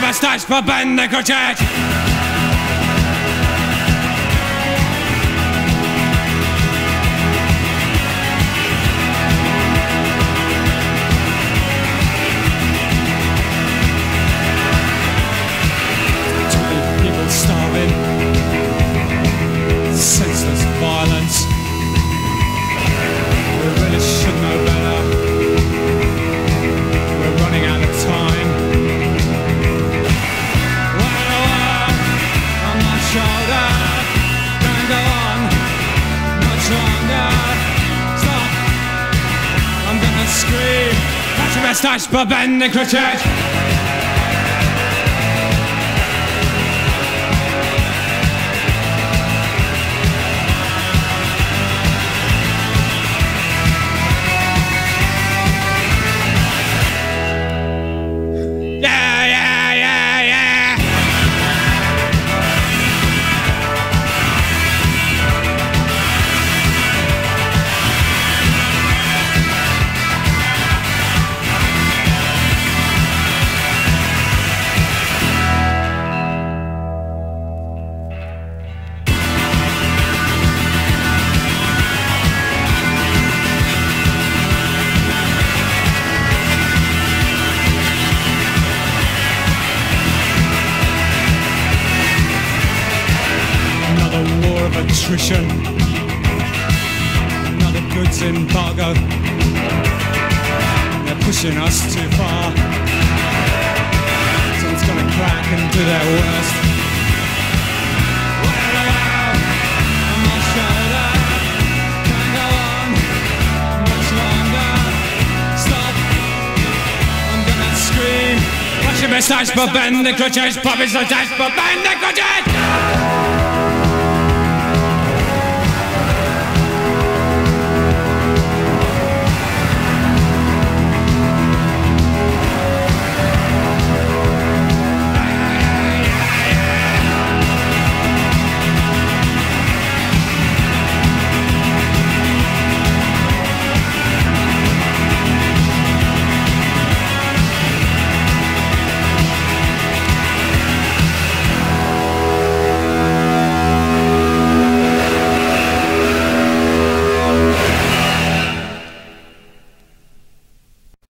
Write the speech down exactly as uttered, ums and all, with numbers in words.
moustache på bandekortet. People starving, senseless violence. We really should know better. We're running out of time. Well, on my shoulder, don't go on much longer. Stop, I'm gonna scream. Catch a moustache på bandekortet. Attrition, another goods embargo. They're pushing us too far. Someone's gonna crack and do their worst. Well, out on my shoulder, can't go on much longer. Stop, I'm gonna scream. Watch your moustache på bandekortet, pop his moustache på bandekortet.